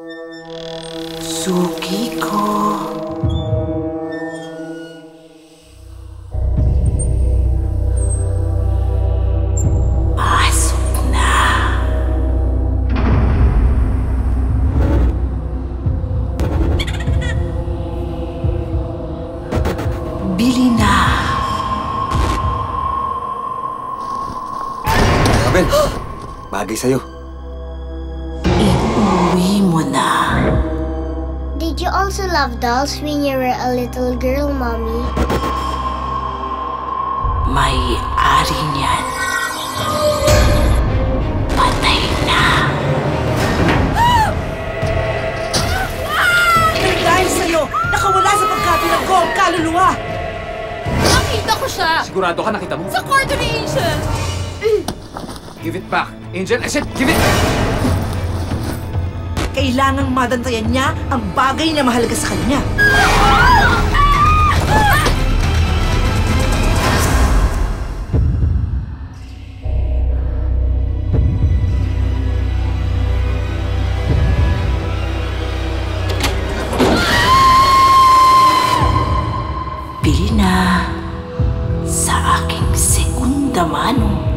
Suki ko. Pasok na. Bili na. Abel, bagay sa'yo. Iuwi mo na. Did you also love dolls when you were a little girl, Mommy? May-ari niyan. Patay na. Dahil sa'yo, nakawala sa pagkabilang ko ang kaluluwa! Nakita ko siya! Sigurado ka nakita mo? Sa kwarto ni Angel! Give it back. Angel, I said, give it! Kailangang madantayan niya ang bagay na mahalaga sa kanya. Bili na sa aking segunda mano.